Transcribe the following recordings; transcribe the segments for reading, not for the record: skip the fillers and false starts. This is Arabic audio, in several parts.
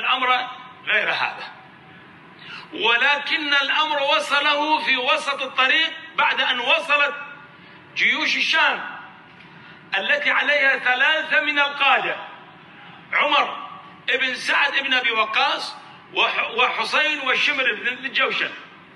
الأمر غير هذا، ولكن الأمر وصله في وسط الطريق بعد أن وصلت جيوش الشام التي عليها 3 من القادة: عمر بن سعد بن أبي وقاص وحسين والشمر بن الجوشن.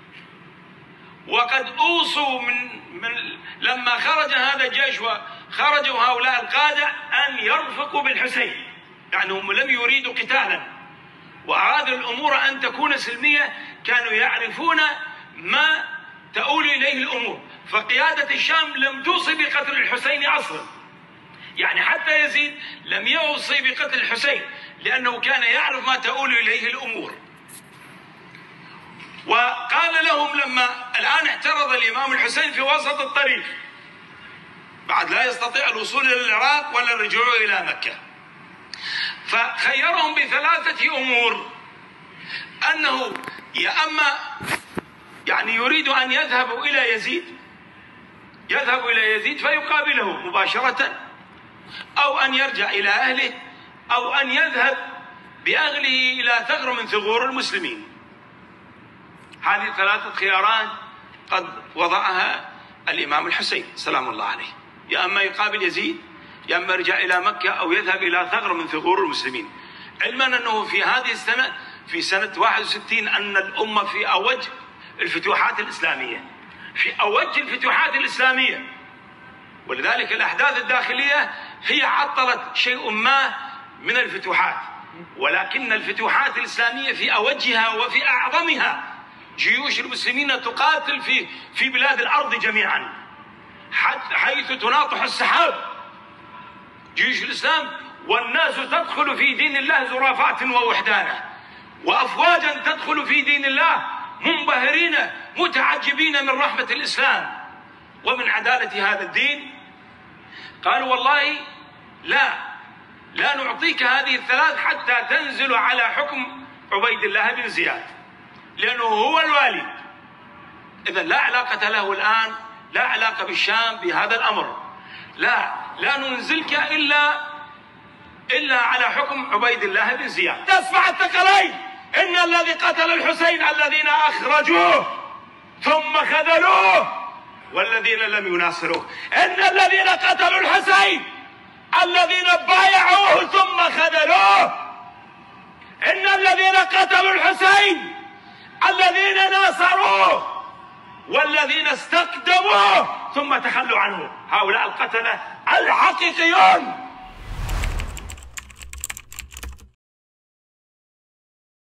وقد أوصوا لما خرج هذا الجيش وخرجوا هؤلاء القادة أن يرفقوا بالحسين، يعني هم لم يريدوا قتالا وأرادوا الأمور أن تكون سلمية، كانوا يعرفون ما تؤول إليه الأمور. فقيادة الشام لم توصي بقتل الحسين أصلا، يعني حتى يزيد لم يوصي بقتل الحسين لأنه كان يعرف ما تؤول إليه الأمور. وقال لهم لما الآن اعترض الإمام الحسين في وسط الطريق بعد لا يستطيع الوصول إلى العراق ولا الرجوع إلى مكة، فخيرهم ب3 أمور: أنه يا أما يعني يريد أن يذهبوا إلى يزيد فيقابله مباشرة، أو أن يرجع إلى أهله، أو أن يذهب بأهله إلى ثغر من ثغور المسلمين. هذه 3 خيارات قد وضعها الإمام الحسين سلام الله عليه: يا أما يقابل يزيد، يا أما يرجع إلى مكة، أو يذهب إلى ثغر من ثغور المسلمين. علما أنه في هذه السنة، في سنة 61، أن الأمة في أوج الفتوحات الإسلامية، ولذلك الأحداث الداخلية هي عطلت شيء ما من الفتوحات، ولكن الفتوحات الإسلامية في أوجها وفي أعظمها جيوش المسلمين تقاتل في بلاد الأرض جميعا، حيث تناطح السحاب جيوش الإسلام، والناس تدخل في دين الله زرافات ووحدانا، وأفواجا تدخل في دين الله منبهرين متعجبين من رحمة الإسلام ومن عدالة هذا الدين. قالوا: والله لا نعطيك هذه ال3 حتى تنزل على حكم عبيد الله بن زياد، لأنه هو الوالي. إذن لا علاقة له الآن، لا علاقة بالشام بهذا الأمر، لا ننزلك إلا على حكم عبيد الله بن زياد. تسمع الثقلين: إن الذي قتل الحسين الذين أخرجوه ثم خذلوه والذين لم يناصروه، إن الذين قتلوا الحسين الذين بايعوه ثم خذلوه، إن الذين قتلوا الحسين الذين ناصروه والذين استقدموه ثم تخلوا عنه. هؤلاء القتلة الحقيقيون